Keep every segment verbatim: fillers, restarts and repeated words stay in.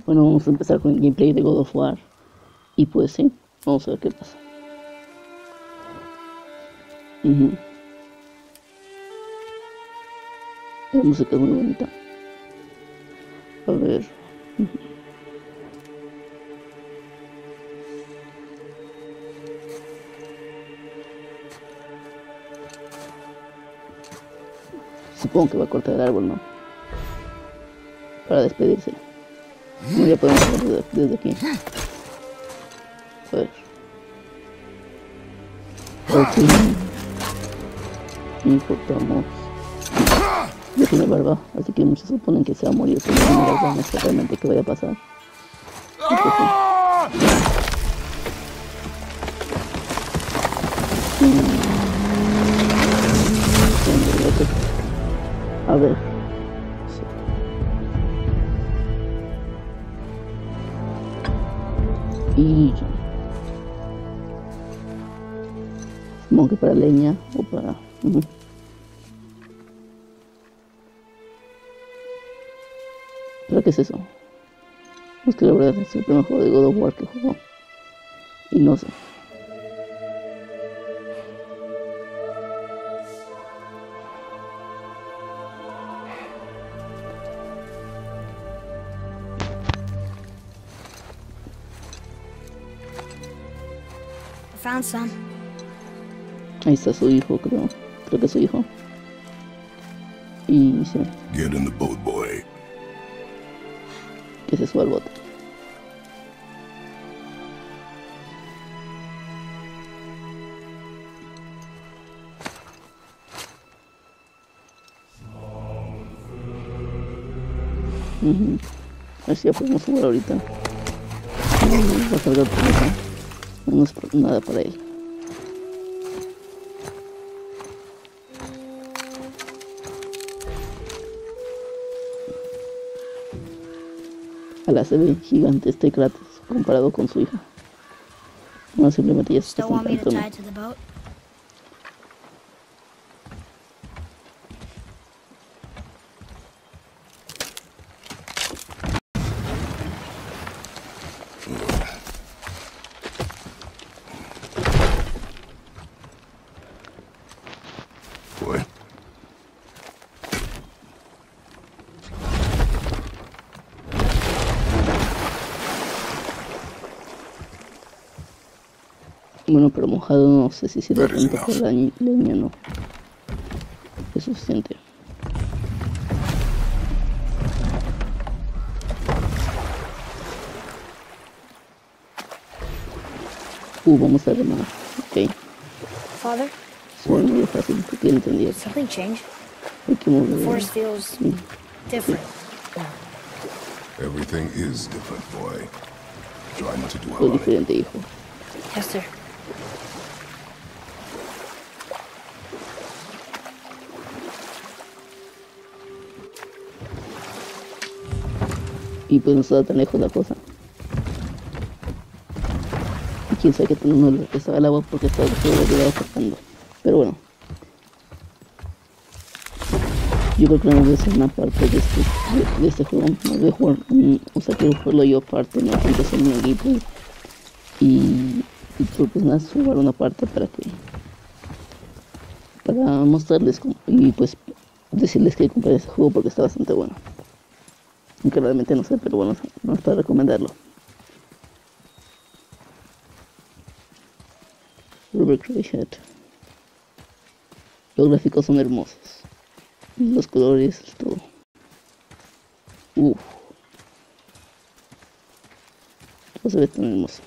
Bueno, vamos a empezar con el gameplay de God of War. Y pues sí, vamos a ver qué pasa. Uh-huh. La música es muy bonita. A ver. Uh-huh. Supongo que va a cortar el árbol, ¿no? Para despedirse. No, ya podemos ver desde, desde aquí. A ver. Ok. Importamos. Ya tiene barba, así que muchos suponen que se va a morir, pero no me da no sé realmente qué vaya a pasar. A ver. Y supongo que para leña o para... Uh-huh. ¿Pero qué es eso? Es que la verdad es el primer juego de God of War que jugó. Y no sé. Found some. Ahí está su hijo, creo. Creo que es su hijo. Y sí. Get in the boat, boy. Que se suba al bote. Uh-huh. A ver si ya podemos jugar ahorita. Va a cargar por acá. No es por nada para él. Ala, se ve gigante este Kratos comparado con su hija. No, simplemente ya se está sentando, ¿no? Bueno, pero mojado no sé si sirve tanto por la leña, no. Es suficiente. Uh, vamos a remar. Ok. Father? Suena muy fácil, porque ya entendí eso. Something changed? Hay que mover. The force feels sí. different. Everything is different, boy. Try not to dwell Fue on it. diferente, hijo. Yes, sir. Y pues no estaba tan lejos la cosa. Y quién sabe que no le regresaba el agua porque estaba todo cortando. Pero bueno. Yo creo que no voy a hacer una parte de este, de, de este juego. No voy a jugar, um, o sea, quiero jugarlo yo aparte, no tanto hacer mi gameplay. Y, y creo que es nada, jugar una parte para que... Para mostrarles cómo, y pues decirles que compré ese juego porque está bastante bueno. Aunque realmente no sé, pero bueno, no es para recomendarlo. Robert Craighead. Los gráficos son hermosos. Los colores, todo. Uff. Todo se ve tan hermoso.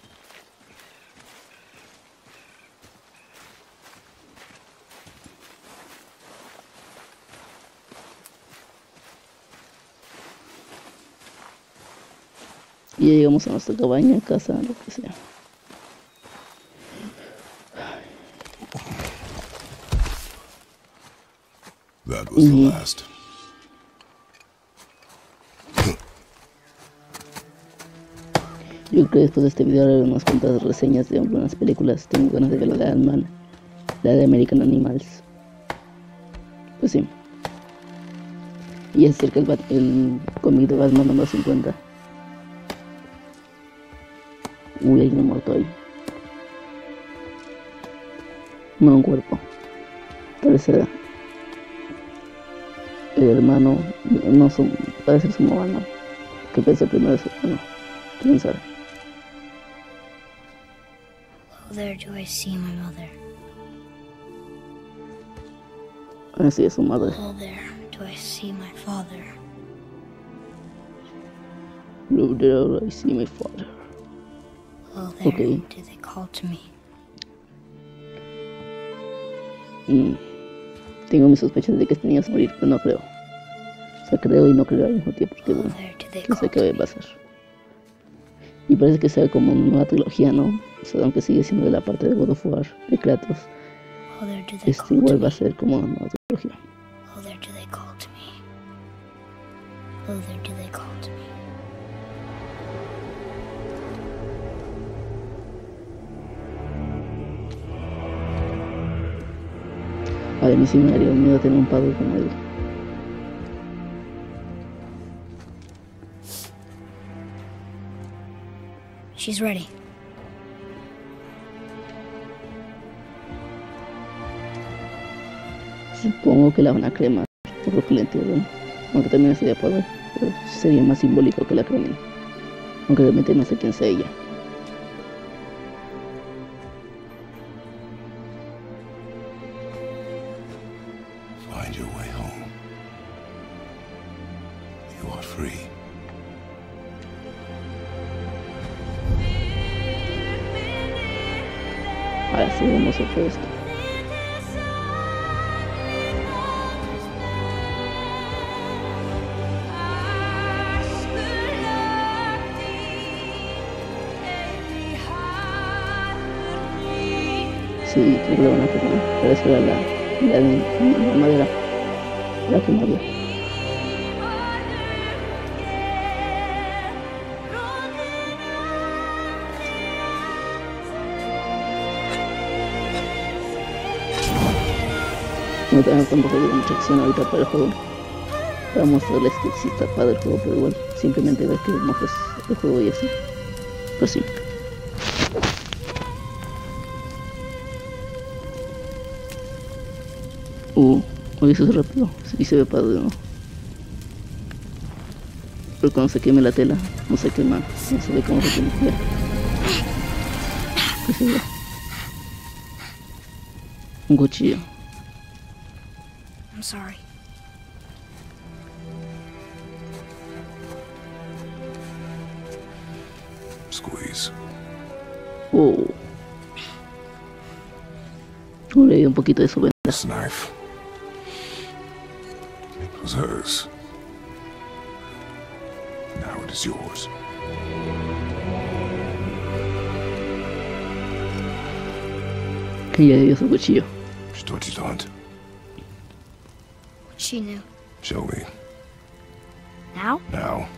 Y ya llegamos a nuestra cabaña, casa, lo que sea. That was the last. Yo creo que después de este video haré unas cuantas reseñas de algunas películas. Tengo ganas de ver la de Ant-Man, la de American Animals. Pues sí. Y es cerca el, el cómic de Batman número cincuenta. Uy, hay un muerto ahí. No, un cuerpo. Parece el hermano, no su, parece su hermano. Que pensé primero es su hermano. ¿Quién sabe? Oh, there do I see my mother. Así es su madre. Oh, there do I see my father. Over there I see my father. Oh, there Okay. do they call to me. Mm. Tengo mis sospechas de que este niño se va a morir, pero no creo. O sea, creo y no creo al mismo tiempo, porque Oh, bueno, there do they quién call sabe qué to va a me. pasar. Y parece que sea como una nueva trilogía, ¿no? O sea, aunque sigue siendo de la parte de God of War, de Kratos, Oh, there do they este call to igual va me. a ser como una nueva trilogía. Oh, there do they call to me. Oh, there do they call to me. A mí sí me daría miedo tener un padre como él. She's ready. Supongo que la van a cremar, por lo que le entierran. Aunque también sería poder, pero sería más simbólico que la cremen. Aunque realmente no sé quién sea ella. Find your way home. You are free. Ahora sí vamos a hacer esto. Sí, creo que la van a quemar. Pero esa era la, la, la madera. La quemarla. No tengo tampoco de mucha acción ahorita para el juego. Para mostrarles que sí está padre el juego, pero igual simplemente ver que muestras el juego y así. Pues sí. Uh, oye, eso es rápido. Sí se ve padre, ¿no? Pero cuando se queme la tela, no se quema. No se ve cómo se quema. Ya. ¿Qué se ve? Un cuchillo. I'm sorry. Squeeze. Oh. Le di un poquito de su venda. This knife was hers. Now it is yours. Que ya dio su cuchillo. She taught you to hunt. She knew. Show me. Now? Now.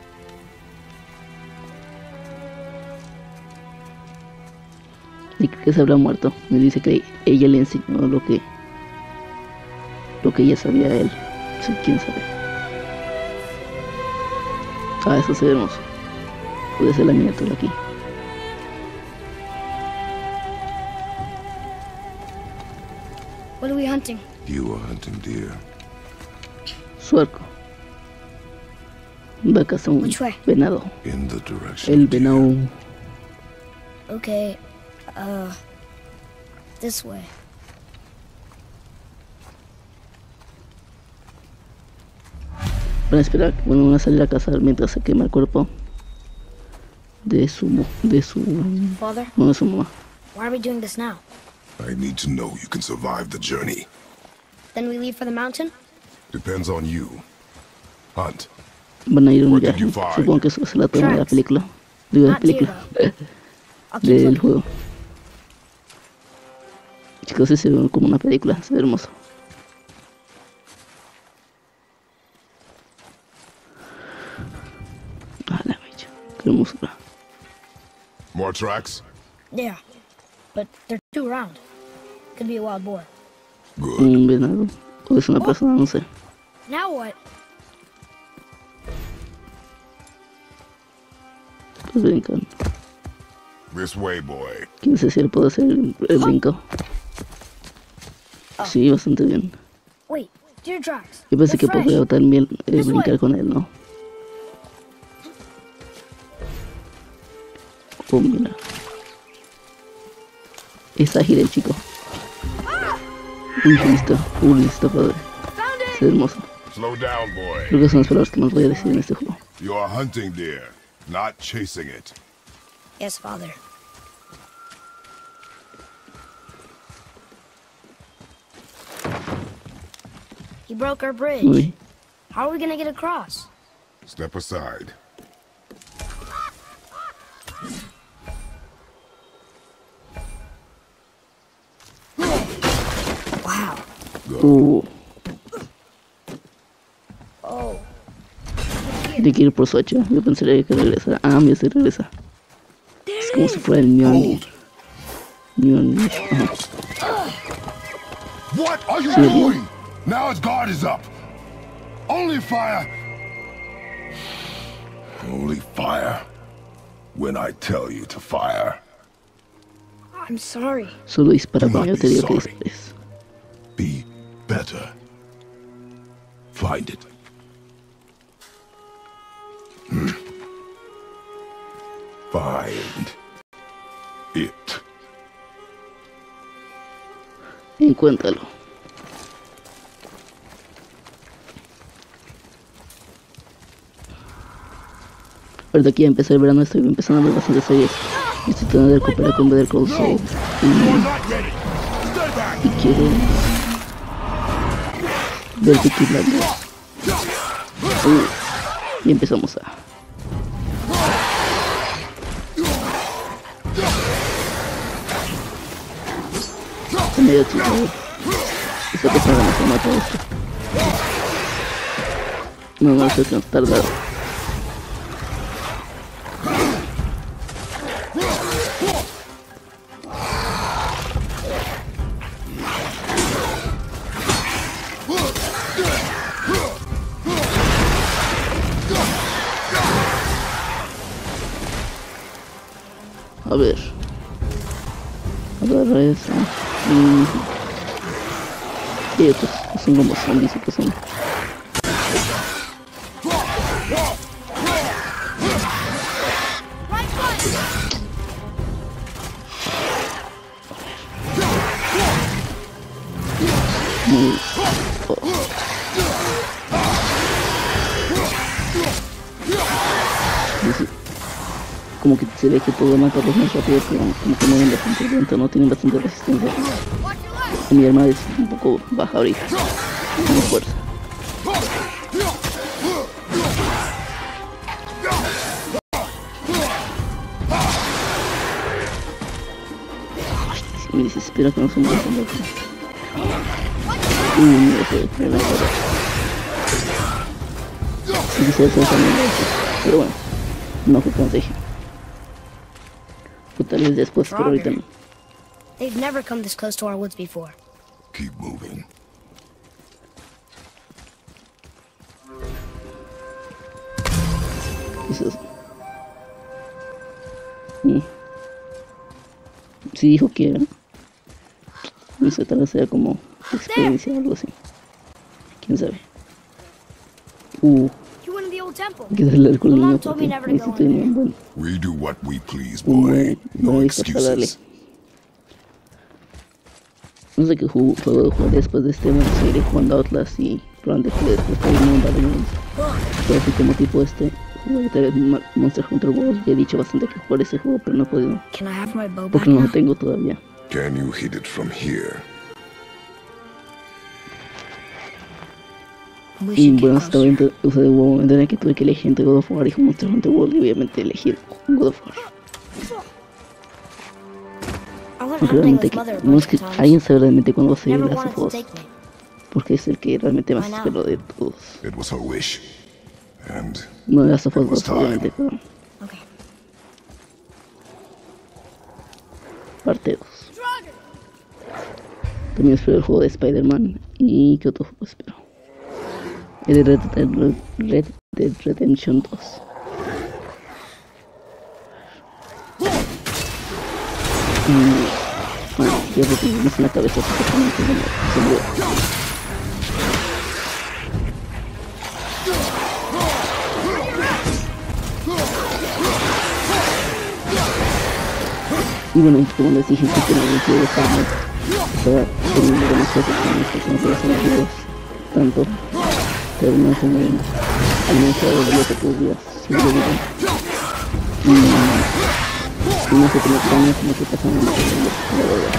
Y creo que se habrá muerto. Me dice que ella le enseñó lo que lo que ella sabía a él. Sí, quién sabe. Ah, eso se ve hermoso. Puede ser la miniatura aquí. What are we hunting? You are hunting deer. Suerco. Va a cazar un Which way? venado. In the direction El of deer. venado. Okay, uh, this way. Van a esperar, bueno, van a salir a cazar mientras se quema el cuerpo de su mo- de su Father, no de su mamá. why are we doing this now? I need to know you can survive the journey. Then we leave for the mountain? Depends on you. Hunt. Van a ir a un What did viaje. you find? Supongo que eso es la trama de la Tracks. película. Digo, de la Not deer, película. I'll keep Del looking. juego. Chicos, sí se ve como una película, se ve hermoso. Ah, la mecha, qué hermosura. More tracks? Yeah, but they're too round. Could be a wild boar. Good. Un venado, o es una persona, no sé. Now what? Pues brincan. This way, boy. ¿Quién sé si él puede hacer el, el brinco? Sí, bastante bien. Wait, deer tracks. Yo pensé que They're podría fresh. también eh, brincar con él, ¿no? Oh, mira. Es ágil el chico. Uy, listo. Uy, listo, padre. Es hermoso. Slow down, boy. Creo que son las palabras que más voy a decir en este juego. You are hunting deer, not chasing it. Yes, father. He broke our bridge. Uy. How are we gonna get across? Step aside. Wow. Uh, Oh. hay que ir por su hacha. Yo pensaría que regresa. Ah, mira, se regresa. Es como si fuera el Mjolnir. Mjolnir. Ajá. What are you Sí, doing? Now his guard is up. Only fire. Only fire. When I tell you to fire. I'm sorry. Solo dispara Do cuando yo not te be digo que sorry. dispares. Be better. Find it. Hmm. Find it. Encuéntralo. Ahorita que ya empezó el verano, estoy empezando a ver bastantes series. Estoy tratando de recuperar con Better Call Saul. Y, y quiero ver Peaky Blinders. Uh, y empezamos a... Está medio chido. Esta cosa no se mata esto. No, no sé que nos tarda. A ver. Agarra eso. Y... y estos son como zombies que son. Muy... oh. Dice, como que se ve que puedo matarlos más rápido, pero como que mueven bastante lento, no tienen bastante resistencia. Y mi arma es un poco baja ahorita, no tengo fuerza. Ay, sí, me desespera que no se mueva tan loco. Uy, mira ese, me va a correr. Y quise hacer también eso, pero bueno, no fue consejo. O tal vez después, pero ahorita no. They've never come this close to our woods before. Keep moving. Eso es. Y... si dijo que era... no sé, tal vez sea como experiencia o algo así. Quién sabe. Uh, You went in the old temple. hay que darle al My mom niño told porque me never to go necesito in un there. buen... We do what we please, un boy. buen... No buen para darle. excuses. No sé qué juego puedo jugar después de este, bueno, seguiré jugando Outlast y probablemente juegue después para irme a un Borderlands. Pero así como tipo este, jugué tal vez Mo- Monster Hunter World, ya he dicho bastante que jugar ese juego, pero no he podido, Can I have my bow back porque no now? lo tengo todavía. Can you hit it from here? We Y should bueno, get hasta closer. ahorita, o sea, hubo un momento en el que tuve que elegir entre God of War y Monster Hunter World, y obviamente elegir God of War. I went Porque hunting realmente, with que- mother a no bunch es que of times. alguien sabe realmente cuándo va a salir Never Last wanted of to Us, take me. porque es el que realmente más Why not? espero de todos. It was her wish. And No Last of Us It was dos, obviamente, pero Okay. parte dos. También espero el juego de Spider-Man. ¿Y qué otro juego espero? El de Red, Red, Red Dead Redemption dos. Y bueno, ya recibimos en la cabeza supuestamente de la seguridad. Y bueno, y como les dije, que tenemos que dejarnos para terminar de nosotros con nuestros mejores amigos, tanto que no se mueven al menos a los días de tus días, sobreviven. Y, y no se conectan como que pasan en la verdad.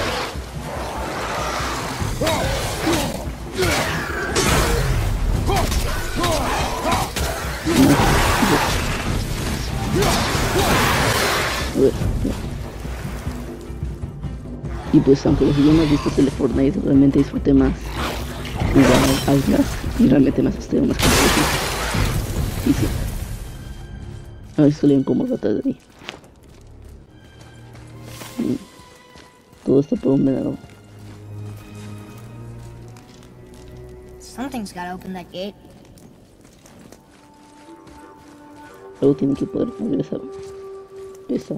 A ver, y pues aunque los idiomas vistos en el Fortnite, realmente disfruté más jugar Outlast y realmente me asusté unas cosas. Y sí, a ver si salían como ratas de ahí. Y todo esto por un venado. Something's gotta open that gate. Algo tiene que poder abrir esa esa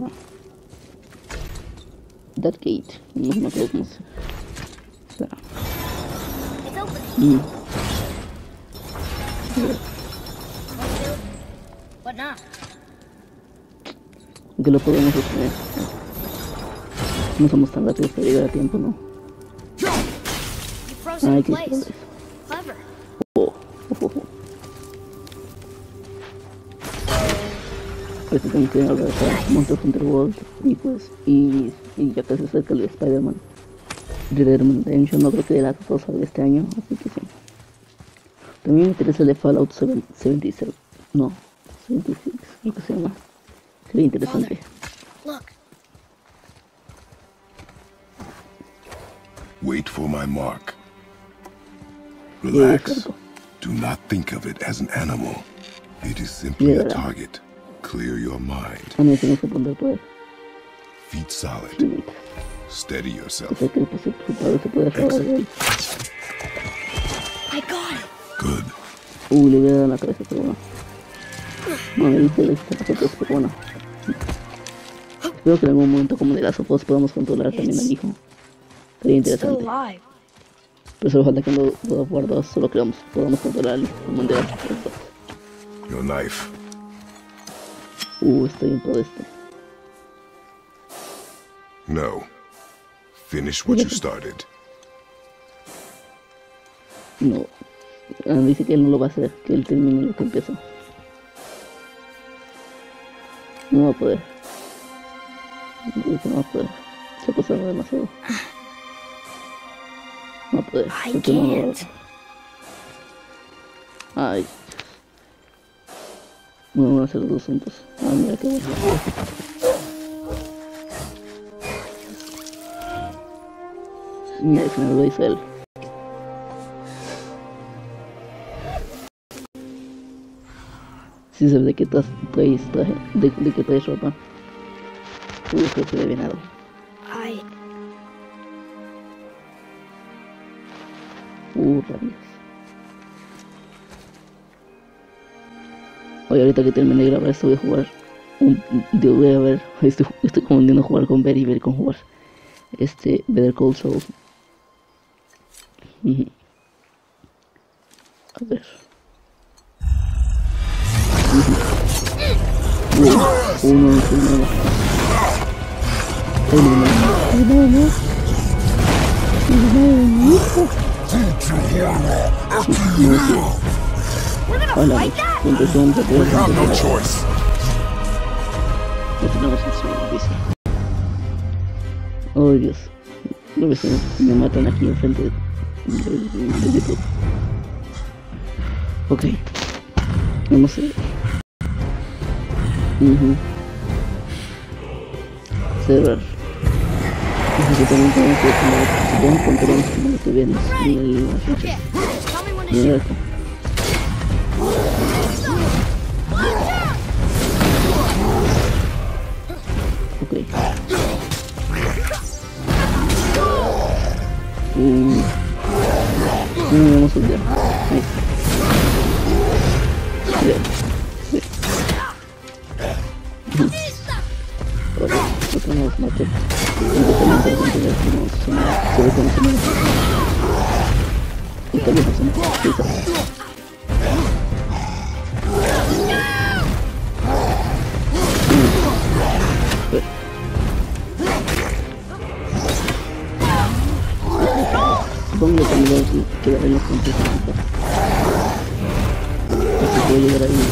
that gate, no me acuerdo cómo se o sea, It's open. mm. What now? Que lo podemos obtener. No somos tan rápidos para llegar a tiempo, ¿no? You frozen Ay, in qué place. padre. Clever. Oh, oh, oh, oh. Ahorita tengo que hablar de Monster Hunter World y pues, y, y ya casi cerca el de Spider-Man. Red Dead Redemption no creo que de la dos salga este año, así que sí. También me interesa el de Fallout setenta y siete, no, setenta y seis, creo que se llama. Sería interesante. Look. Wait for my mark. Yeah, Relax. Do not think of it as an animal. It is simply Yeah. a target. Clear your mind. A mí se me hace poner poder. Feet solid. Sí, Steady o yourself. sea que pues, su, su padre se puede acabar de él. I got it. Good. Uh, le voy a dar en la cabeza, pero bueno. No, me dice le hice nosotros, pero bueno. Espero que en algún momento como de las ojos podamos controlar también al hijo. Sería It's still interesante. alive. Pero solo falta que en God of War dos solo que vamos, podamos controlar al hijo como en The Last of Us dos. Your knife. Uh, estoy en todo esto. No. Finish what you started. No. Ah, dice que él no lo va a hacer, que él termine lo que empezó. No va a poder. Dice que no va a poder. Se ha pasado demasiado. No va a poder. I porque no lo va a can't. hacer. Ay. Bueno, van a hacer los dos juntos. Ah, mira qué bueno. Mira, al final lo hizo él. Sí, sabes de qué traes, traes traje, de, de qué traes ropa. Uy, creo que de venado. I. Uh, rayos. Oye, ahorita que termine de grabar esto voy a jugar un, yo voy a ver, estoy, estoy confundiendo jugar con ver y ver con jugar este Better Call Saul. Uh -huh. A ver. Uh -huh. uh, uno, uno, uno. Ay, no, no, ay, no, no. No, no. Hola, empezamos a We have no choice. no tenemos opción, dice. Oh Dios, los vecinos me matan aquí enfrente de, de, de YouTube. Ok, vamos a ver. Uh -huh. Cerrar. Así que también tenemos que tener, supongo que controlamos como lo que vemos en la fecha. Okay. Just tell me when to Mira shoot. esto. Ok. Mm. Mm, vamos a ver. Ahí está. Bien. Bien. Ok, otro nos maté. que no se me se ve como se me y tal vez no se me sí, sí. Supongo que me voy a quedar en los puntos. Así puedo llegar ahí.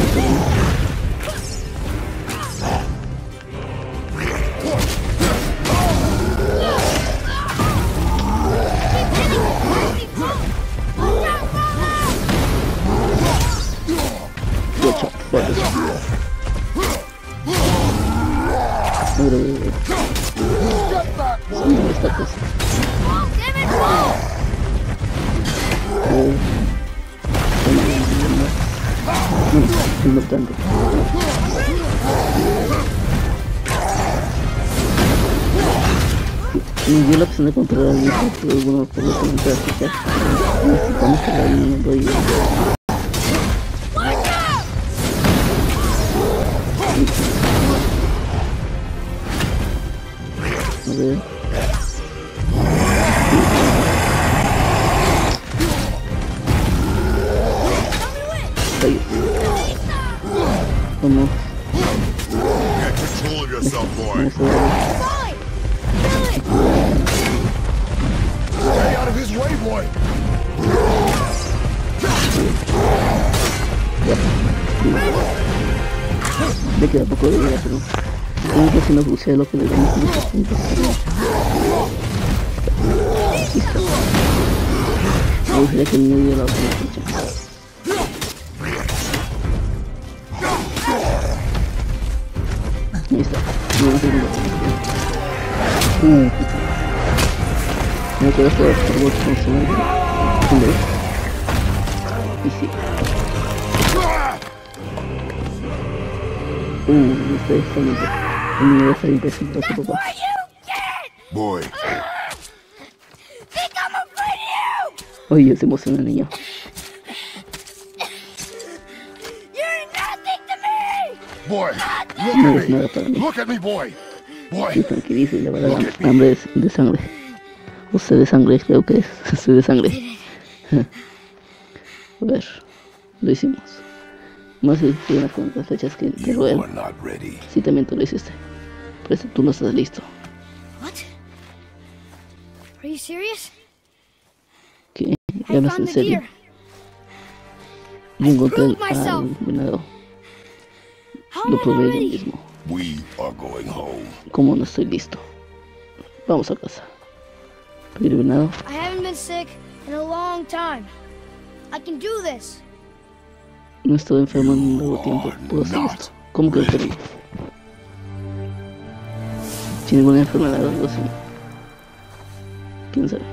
Ocho, cuatro. Madre de Dios. Son esta cosa. No, no tanto. Me dio la opción de controlar el grupo, pero bueno, por lo que me queda escuchar. Necesitamos que la no doy. A ver. Ahí. Vamos. Get control of yourself, boy. Vamos a ver. Stay out of his way, boy. Me queda poco de vida, pero tengo que hacer una bucea de lo que le damos muchos puntos. Listo. Me gustaría que el niño diera la otra flecha. Ahí está. Vamos a segundo. Uh. Me quedo hasta los robots con su madre. Y sí. Uh, estoy excelente. El niño está bien presentado a su papá. Boy, Oye, se emociona el niño. boy, No look es at me. nada para mí. Look at me, boy. Y Boy, tranquiliza y le va a dar hambre de, de sangre. O sed de sangre, creo que es. Sed de sangre. A ver, lo hicimos. Más si tiene unas cuantas flechas que, que you roer. are not ready. Sí, también tú lo hiciste. Pero tú no estás listo. What? Are you serious? ¿Qué? I ¿Hablas found en the serio? deer. Yo encontré proved al myself. venado. How Lo am I probé yo ready? mismo. We are going home. Como no estoy listo. Vamos a casa. Pedir venado. I haven't been sick in a long time. I can do this. No he estado enfermo en un largo tiempo. Puedo hacer esto. ¿Cómo que enfermo? ¿Tiene alguna enfermedad o algo así? ¿Quién sabe?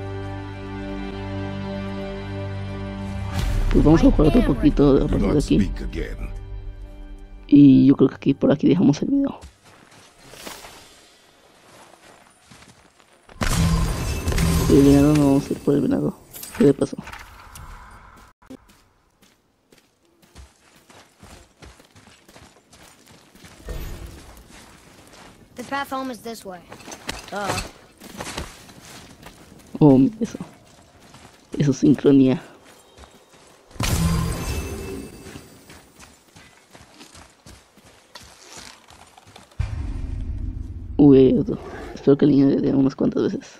Pues vamos a jugar otro poquito a Do partir de not aquí. speak again. Y yo creo que aquí por aquí dejamos el video. El venado no vamos a ir por el venado. ¿Qué le pasó? The path home is this way. Duh. Oh, eso. Eso es sincronía. Uy, otro. Espero que el niño le dé unas cuantas veces.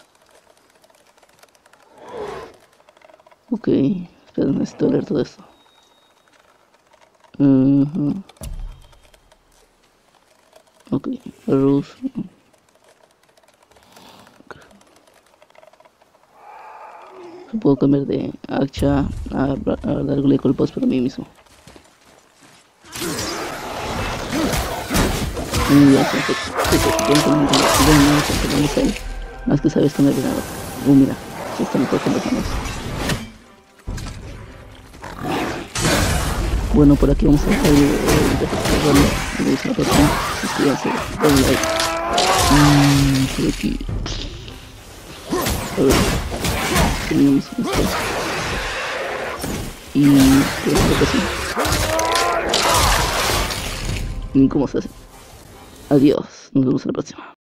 Ok, espera, necesito leer todo esto. Uh-huh. Ok, arroz. Puedo cambiar de hacha a, a darle golpes para mí mismo. Y ya, perfecto. Más que sabes que no he ganado. Uh, mira, ya está mejor que los demás. Bueno, por aquí vamos a dejar el video. Nos vemos en la próxima. Suscríbanse, denle like. Mmm, por aquí. A ver. Tenemos esto. Y creo que sí. ¿Cómo se hace? Adiós, nos vemos en la próxima.